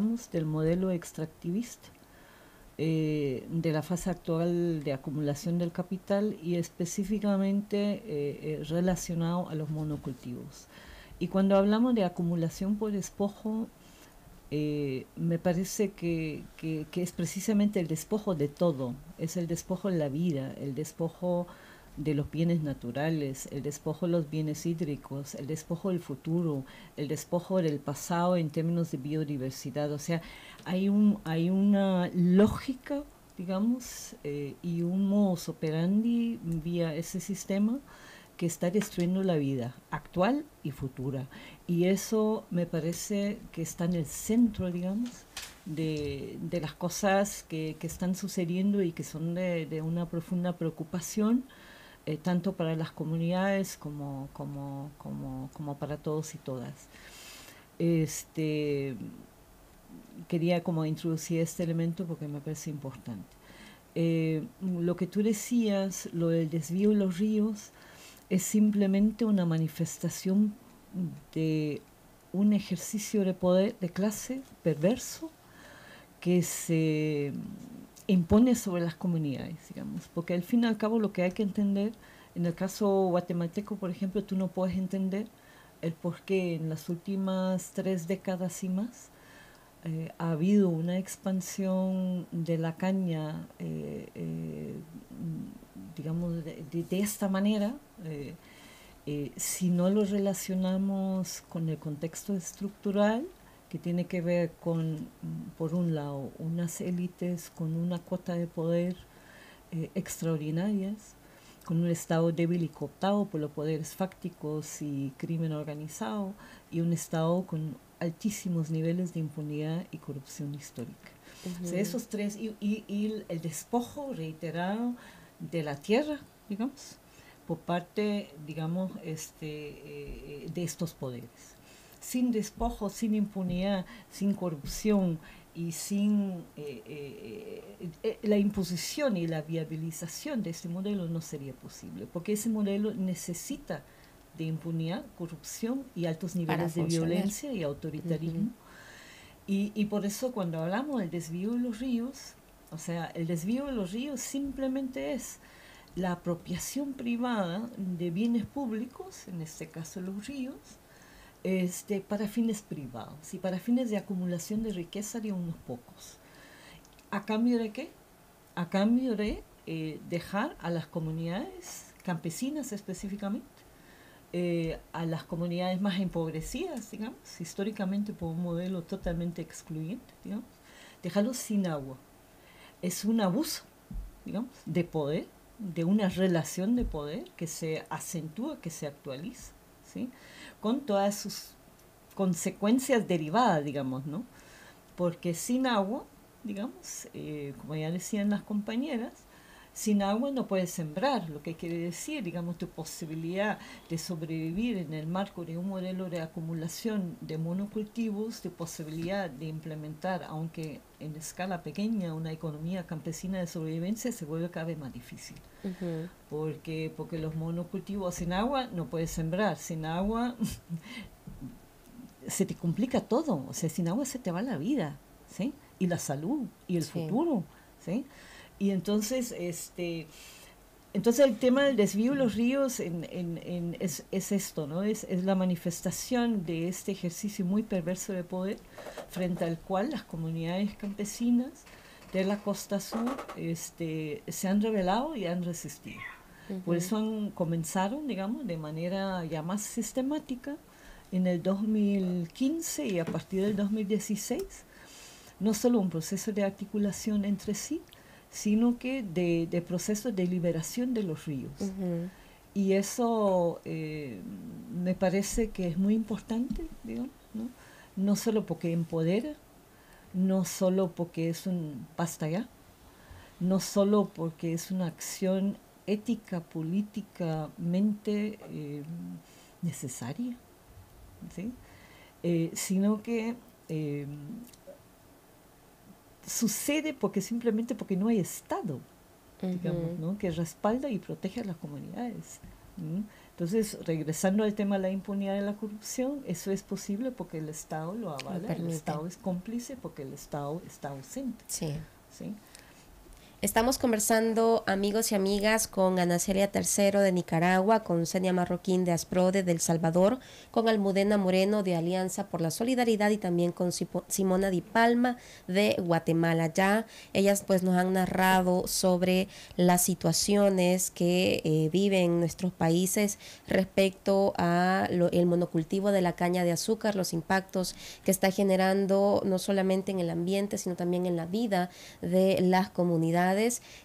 del modelo extractivista, de la fase actual de acumulación del capital y específicamente relacionado a los monocultivos. Y cuando hablamos de acumulación por despojo, me parece que es precisamente el despojo de todo, es el despojo de la vida, el despojo de los bienes naturales, el despojo de los bienes hídricos, el despojo del futuro, el despojo del pasado en términos de biodiversidad. O sea, hay una lógica, digamos, y un modus operandi vía ese sistema que está destruyendo la vida actual y futura. Y eso me parece que está en el centro, digamos, de las cosas que están sucediendo y que son de una profunda preocupación, tanto para las comunidades como para todos y todas. Este, Quería como introducir este elemento porque me parece importante. Lo que tú decías, lo del desvío de los ríos, es simplemente una manifestación de un ejercicio de poder de clase perverso que se impone sobre las comunidades, digamos, porque al fin y al cabo lo que hay que entender, en el caso guatemalteco, por ejemplo, tú no puedes entender el por qué en las últimas 3 décadas y más ha habido una expansión de la caña, digamos, de esta manera, si no lo relacionamos con el contexto estructural, que tiene que ver con, por un lado, unas élites con una cuota de poder extraordinarias, con un Estado débil y cooptado por los poderes fácticos y crimen organizado, y un Estado con altísimos niveles de impunidad y corrupción histórica. O sea, esos tres, y el despojo reiterado de la tierra, digamos, por parte, digamos, de estos poderes. Sin despojo, sin impunidad, sin corrupción y sin la imposición y la viabilización de este modelo no sería posible, porque ese modelo necesita de impunidad, corrupción y altos niveles de violencia y autoritarismo. Y por eso cuando hablamos del desvío de los ríos, o sea, el desvío de los ríos simplemente es la apropiación privada de bienes públicos, en este caso los ríos, para fines privados y para fines de acumulación de riqueza de unos pocos. ¿A cambio de qué? A cambio de dejar a las comunidades campesinas específicamente, a las comunidades más empobrecidas, digamos, históricamente por un modelo totalmente excluyente, digamos, dejarlos sin agua. Es un abuso, digamos, de poder, de una relación de poder que se acentúa, que se actualiza, ¿sí? Con todas sus consecuencias derivadas, digamos, ¿no? Porque sin agua, digamos, como ya decían las compañeras, sin agua no puedes sembrar, lo que quiere decir, digamos, tu posibilidad de sobrevivir en el marco de un modelo de acumulación de monocultivos, tu posibilidad de implementar, aunque en escala pequeña, una economía campesina de sobrevivencia se vuelve cada vez más difícil. Porque los monocultivos sin agua no puedes sembrar, sin agua se te complica todo, o sea, sin agua se te va la vida, ¿sí? Y la salud, y el futuro, ¿sí? Y entonces, entonces el tema del desvío de los ríos es esto, ¿no? Es la manifestación de este ejercicio muy perverso de poder frente al cual las comunidades campesinas de la costa sur se han rebelado y han resistido. Por eso comenzaron, digamos, de manera ya más sistemática en el 2015 y a partir del 2016, no solo un proceso de articulación entre sí, sino que de procesos de liberación de los ríos. Y eso me parece que es muy importante, digamos, ¿no? No solo porque empodera, no solo porque es un basta ya, no solo porque es una acción ética, políticamente necesaria, ¿sí? Sino que sucede simplemente porque no hay Estado, digamos, ¿no? Que respalda y protege a las comunidades, ¿sí? Entonces, regresando al tema de la impunidad y la corrupción, eso es posible porque el Estado lo avala, el Estado es cómplice porque el Estado está ausente. Sí. ¿Sí? Estamos conversando, amigos y amigas, con Ana Celia Tercero de Nicaragua, con Senia Marroquín de Asprode de El Salvador, con Almudena Moreno de Alianza por la Solidaridad y también con Simona Di Palma de Guatemala. Ya ellas pues nos han narrado sobre las situaciones que viven nuestros países respecto a el monocultivo de la caña de azúcar, los impactos que está generando no solamente en el ambiente, sino también en la vida de las comunidades,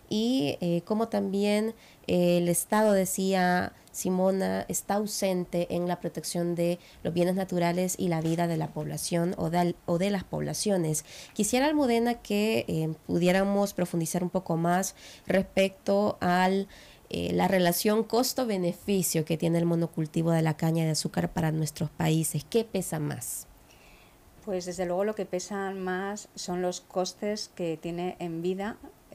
y como también el Estado, decía Simona, está ausente en la protección de los bienes naturales y la vida de la población o de las poblaciones. Quisiera, Almudena, que pudiéramos profundizar un poco más respecto al la relación costo-beneficio que tiene el monocultivo de la caña de azúcar para nuestros países. ¿Qué pesa más? Pues desde luego lo que pesa más son los costes que tiene en vida,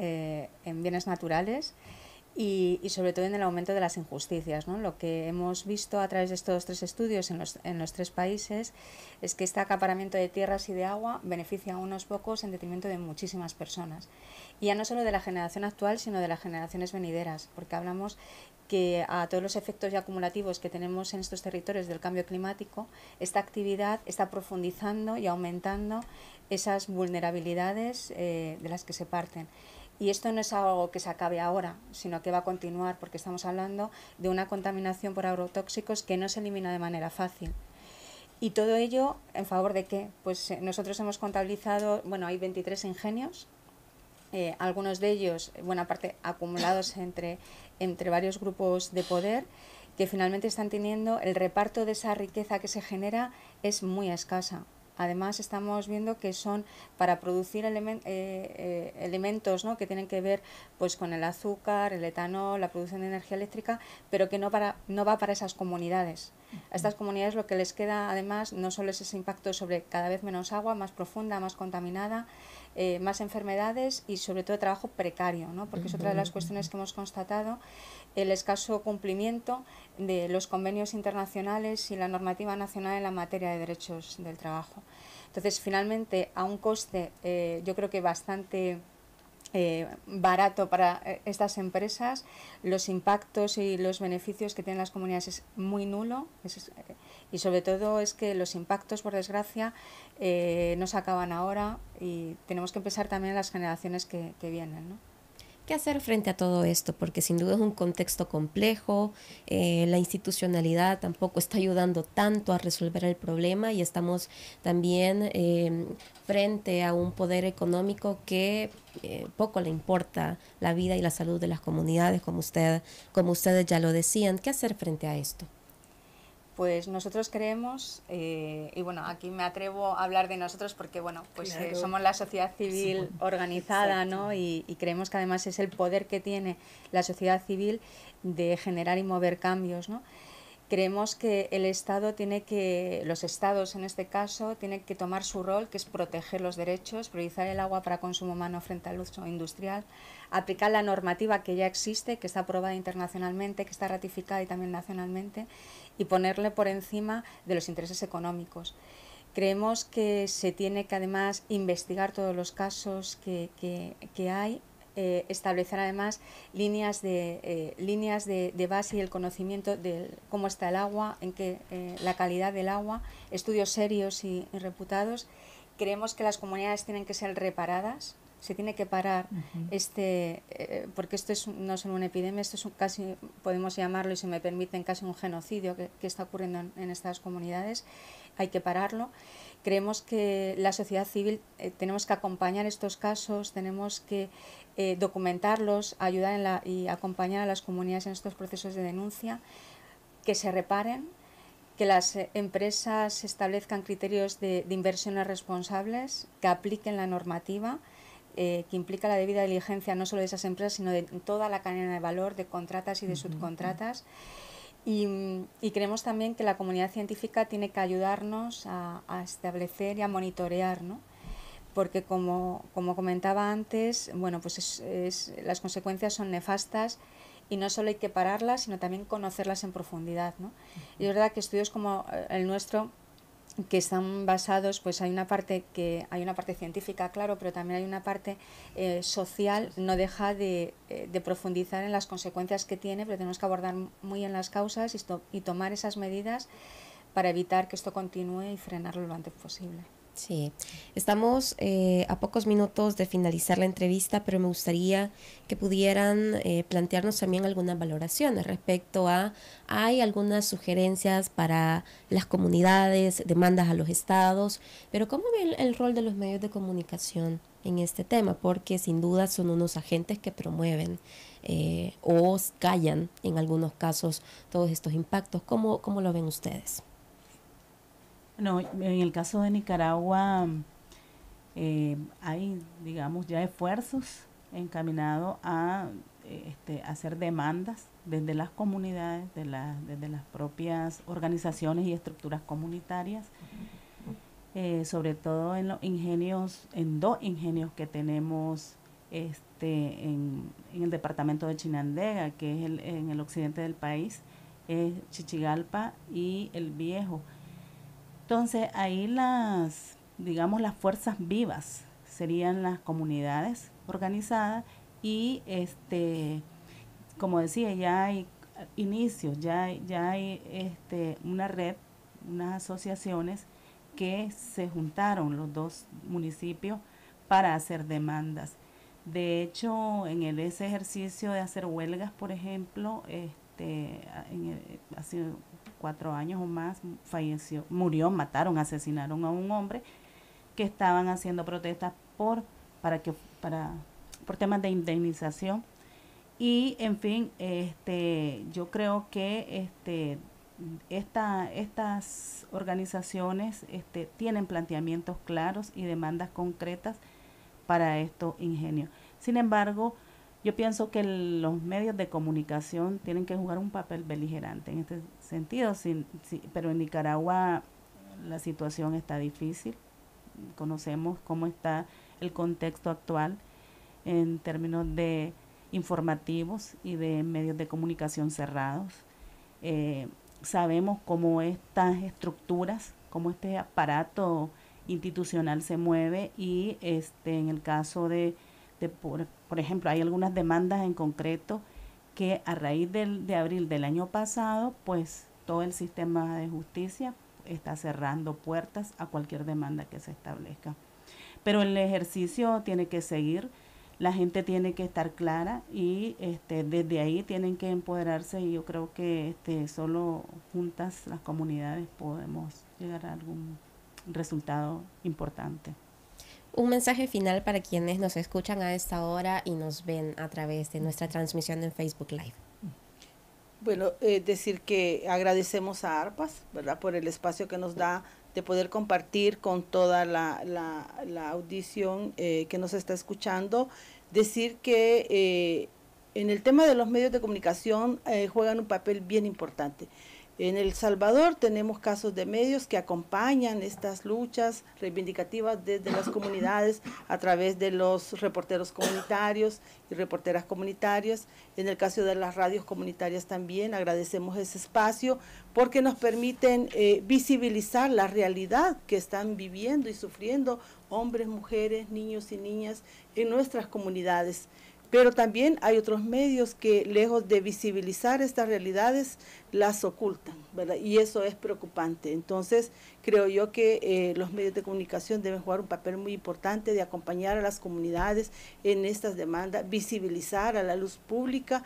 en bienes naturales y sobre todo en el aumento de las injusticias, ¿no? Lo que hemos visto a través de estos 3 estudios en los 3 países es que este acaparamiento de tierras y de agua beneficia a unos pocos en detrimento de muchísimas personas. Y ya no solo de la generación actual, sino de las generaciones venideras, porque hablamos que a todos los efectos y acumulativos que tenemos en estos territorios del cambio climático, esta actividad está profundizando y aumentando esas vulnerabilidades de las que se parten. Y esto no es algo que se acabe ahora, sino que va a continuar, porque estamos hablando de una contaminación por agrotóxicos que no se elimina de manera fácil. Y todo ello, ¿en favor de qué? Pues nosotros hemos contabilizado, bueno, hay 23 ingenios, algunos de ellos, buena parte, acumulados entre varios grupos de poder, que finalmente están teniendo el reparto de esa riqueza que se genera es muy escasa. Además, estamos viendo que son para producir elementos, ¿no?, que tienen que ver pues con el azúcar, el etanol, la producción de energía eléctrica, pero que no va para esas comunidades. A estas comunidades lo que les queda, además, no solo es ese impacto sobre cada vez menos agua, más profunda, más contaminada, más enfermedades y sobre todo trabajo precario, ¿no?, porque es otra de las cuestiones que hemos constatado, el escaso cumplimiento de los convenios internacionales y la normativa nacional en la materia de derechos del trabajo. Entonces, finalmente, a un coste yo creo que bastante barato para estas empresas, los impactos y los beneficios que tienen las comunidades es muy nulo, y sobre todo es que los impactos, por desgracia, no se acaban ahora y tenemos que pensar también en las generaciones que vienen, ¿no? ¿Qué hacer frente a todo esto? Porque sin duda es un contexto complejo, la institucionalidad tampoco está ayudando tanto a resolver el problema y estamos también frente a un poder económico que poco le importa la vida y la salud de las comunidades, como ustedes ya lo decían. ¿Qué hacer frente a esto? Pues nosotros creemos, y bueno, aquí me atrevo a hablar de nosotros porque bueno, pues claro, somos la sociedad civil organizada, ¿no? Y creemos que además es el poder que tiene la sociedad civil de generar y mover cambios, ¿no? Creemos que el Estado los Estados en este caso, tienen que tomar su rol, que es proteger los derechos, priorizar el agua para consumo humano frente al uso industrial, aplicar la normativa que ya existe, que está aprobada internacionalmente, que está ratificada y también nacionalmente, y ponerle por encima de los intereses económicos. Creemos que se tiene que además investigar todos los casos que hay, establecer además líneas de base y el conocimiento de cómo está el agua, la calidad del agua, estudios serios y reputados. Creemos que las comunidades tienen que ser reparadas, se tiene que parar porque esto no es solo una epidemia, esto es casi, podemos llamarlo, y si me permiten, casi un genocidio que está ocurriendo en estas comunidades. Hay que pararlo. Creemos que la sociedad civil tenemos que acompañar estos casos, tenemos que documentarlos, ayudar y acompañar a las comunidades en estos procesos de denuncia, que se reparen, que las empresas establezcan criterios de inversiones responsables, que apliquen la normativa, que implica la debida diligencia no solo de esas empresas, sino de toda la cadena de valor, de contratas y de subcontratas. Y creemos también que la comunidad científica tiene que ayudarnos a establecer y a monitorear, ¿no? Porque como comentaba antes, bueno, pues las consecuencias son nefastas y no solo hay que pararlas, sino también conocerlas en profundidad, ¿no? Y es verdad que estudios como el nuestro, que están basados, pues hay una parte científica, claro, pero también hay una parte social, no deja de profundizar en las consecuencias que tiene, pero tenemos que abordar muy bien las causas y tomar esas medidas para evitar que esto continúe y frenarlo lo antes posible. Sí, estamos a pocos minutos de finalizar la entrevista, pero me gustaría que pudieran plantearnos también algunas valoraciones respecto a, hay algunas sugerencias para las comunidades, demandas a los estados, pero ¿cómo ven el rol de los medios de comunicación en este tema? Porque sin duda son unos agentes que promueven o callan en algunos casos todos estos impactos. ¿Cómo lo ven ustedes? No, en el caso de Nicaragua hay, digamos, ya esfuerzos encaminados a hacer demandas desde las comunidades, desde las propias organizaciones y estructuras comunitarias, sobre todo en los ingenios, en 2 ingenios que tenemos en el departamento de Chinandega, que es en el occidente del país, Chichigalpa y El Viejo. Entonces ahí las fuerzas vivas serían las comunidades organizadas y como decía, ya hay inicios, ya hay una red, unas asociaciones que se juntaron los 2 municipios para hacer demandas. De hecho, en ese ejercicio de hacer huelgas, por ejemplo, hace 4 años o más, asesinaron a un hombre que estaban haciendo protestas por temas de indemnización. Y en fin, yo creo que estas organizaciones tienen planteamientos claros y demandas concretas para estos ingenios. Sin embargo, yo pienso que los medios de comunicación tienen que jugar un papel beligerante en este sentido, pero en Nicaragua la situación está difícil. Conocemos cómo está el contexto actual en términos de informativos y de medios de comunicación cerrados. Sabemos cómo estas estructuras, cómo este aparato institucional se mueve y en el caso por ejemplo, hay algunas demandas en concreto que a raíz de abril del año pasado, pues todo el sistema de justicia está cerrando puertas a cualquier demanda que se establezca. Pero el ejercicio tiene que seguir, la gente tiene que estar clara y desde ahí tienen que empoderarse y yo creo que solo juntas las comunidades podemos llegar a algún resultado importante. Un mensaje final para quienes nos escuchan a esta hora y nos ven a través de nuestra transmisión en Facebook Live. Bueno, decir que agradecemos a ARPAS, ¿verdad?, por el espacio que nos da de poder compartir con toda la audición que nos está escuchando. Decir que en el tema de los medios de comunicación juegan un papel bien importante. En El Salvador tenemos casos de medios que acompañan estas luchas reivindicativas desde las comunidades a través de los reporteros comunitarios y reporteras comunitarias. En el caso de las radios comunitarias también agradecemos ese espacio porque nos permiten visibilizar la realidad que están viviendo y sufriendo hombres, mujeres, niños y niñas en nuestras comunidades. Pero también hay otros medios que, lejos de visibilizar estas realidades, las ocultan, ¿verdad? Y eso es preocupante. Entonces, creo yo que los medios de comunicación deben jugar un papel muy importante de acompañar a las comunidades en estas demandas, visibilizar a la luz pública,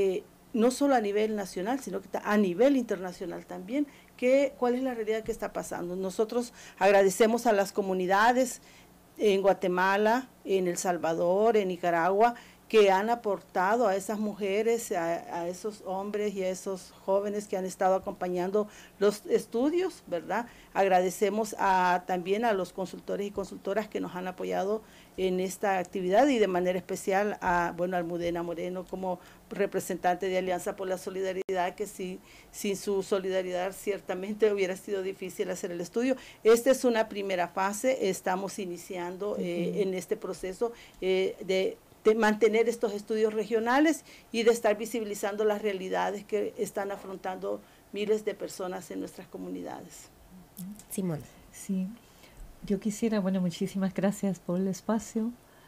no solo a nivel nacional, sino que a nivel internacional también, cuál es la realidad que está pasando. Nosotros agradecemos a las comunidades en Guatemala, en El Salvador, en Nicaragua, que han aportado a esas mujeres, a esos hombres y a esos jóvenes que han estado acompañando los estudios, ¿verdad? Agradecemos también a los consultores y consultoras que nos han apoyado en esta actividad y de manera especial a Almudena Moreno como representante de Alianza por la Solidaridad, que sin su solidaridad ciertamente hubiera sido difícil hacer el estudio. Esta es una primera fase, estamos iniciando en este proceso de de mantener estos estudios regionales y de estar visibilizando las realidades que están afrontando miles de personas en nuestras comunidades. Simón. Sí, yo quisiera, bueno, muchísimas gracias por el espacio.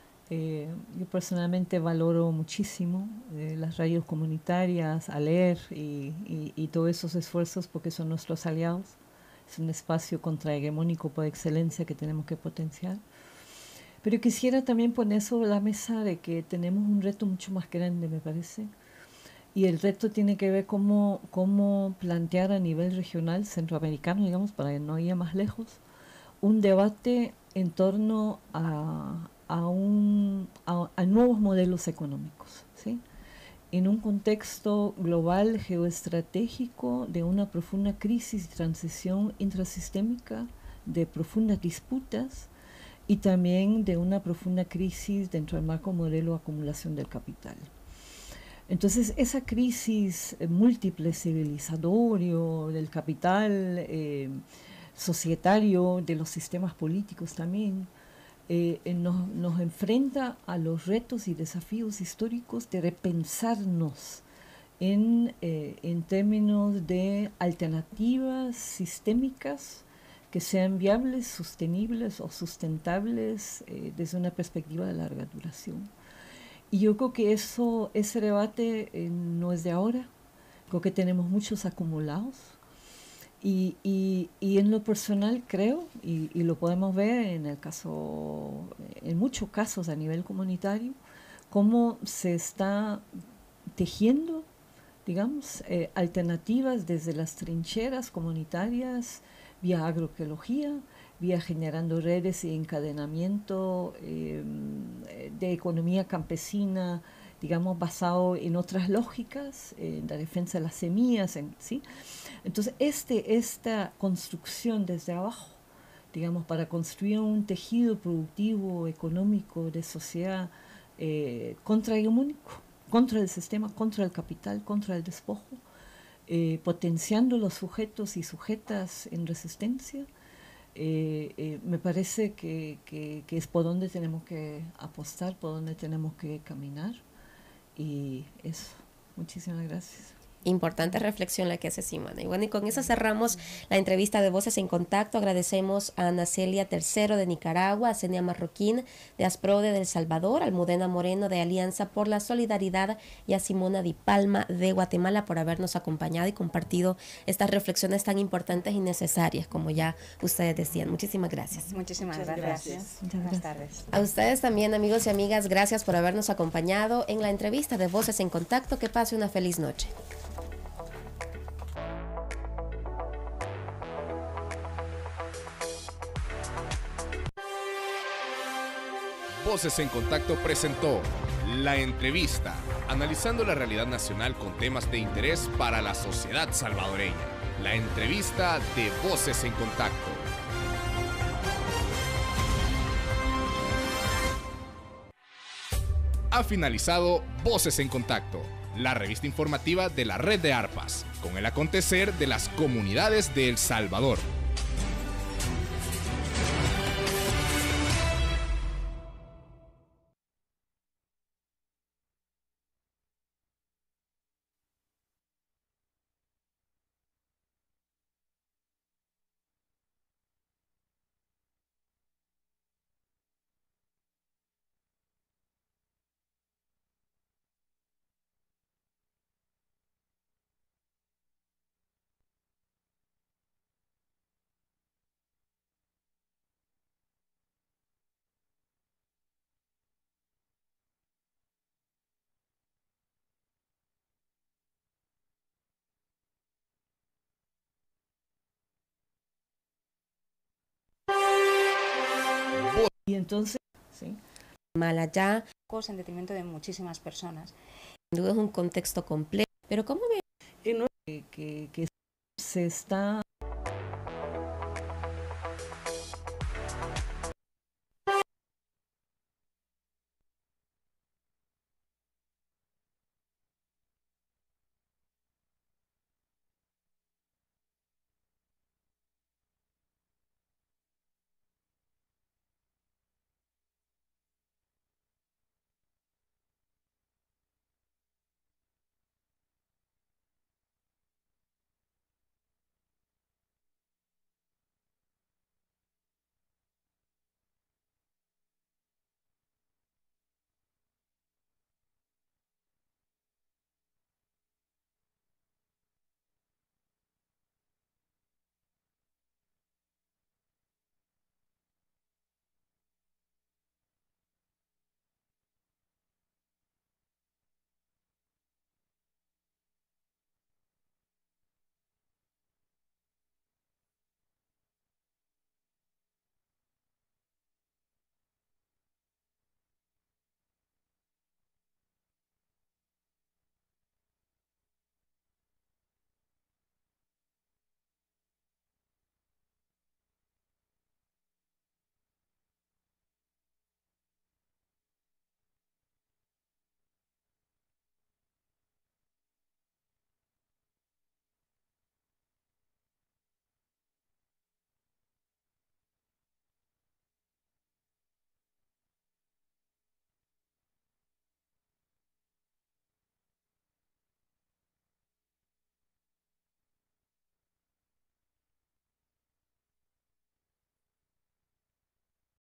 Yo personalmente valoro muchísimo las radios comunitarias, ALER y todos esos esfuerzos porque son nuestros aliados. Es un espacio contrahegemónico por excelencia que tenemos que potenciar. Pero quisiera también poner sobre la mesa de que tenemos un reto mucho más grande, me parece. Y el reto tiene que ver cómo plantear a nivel regional, centroamericano, digamos, para que no ir más lejos, un debate en torno a nuevos modelos económicos, ¿sí? En un contexto global geoestratégico de una profunda crisis y transición intrasistémica, de profundas disputas y también de una profunda crisis dentro del marco modelo de acumulación del capital. Entonces, esa crisis múltiple civilizatorio del capital, societario, de los sistemas políticos también, nos enfrenta a los retos y desafíos históricos de repensarnos en términos de alternativas sistémicas que sean viables, sostenibles o sustentables desde una perspectiva de larga duración. Y yo creo que ese debate no es de ahora, creo que tenemos muchos acumulados. Y en lo personal creo, y lo podemos ver en muchos casos a nivel comunitario, cómo se está tejiendo, digamos, alternativas desde las trincheras comunitarias, vía agroecología, vía generando redes y encadenamiento de economía campesina, digamos, basado en otras lógicas, en la defensa de las semillas, ¿sí? Entonces, esta construcción desde abajo, digamos, para construir un tejido productivo, económico, de sociedad contrahegemónico, contra el sistema, contra el capital, contra el despojo, potenciando los sujetos y sujetas en resistencia, me parece que es por donde tenemos que apostar, por donde tenemos que caminar. Y eso, muchísimas gracias. Importante reflexión la que hace Simona. Y bueno, y con eso cerramos la entrevista de Voces en Contacto. Agradecemos a Ana Celia Tercero de Nicaragua, a Senia Marroquín de Asprode de El Salvador, a Almudena Moreno de Alianza por la Solidaridad y a Simona Di Palma de Guatemala por habernos acompañado y compartido estas reflexiones tan importantes y necesarias, como ya ustedes decían. Muchísimas gracias. Muchísimas gracias. Buenas tardes. A ustedes también, amigos y amigas, gracias por habernos acompañado en la entrevista de Voces en Contacto. Que pase una feliz noche. Voces en Contacto presentó La Entrevista, analizando la realidad nacional con temas de interés para la sociedad salvadoreña. La entrevista de Voces en Contacto. Ha finalizado Voces en Contacto, la revista informativa de la red de ARPAS, con el acontecer de las comunidades de El Salvador. Y entonces, sí. Malaya, En detrimento de muchísimas personas. es un contexto complejo, pero ¿cómo ve? Que se está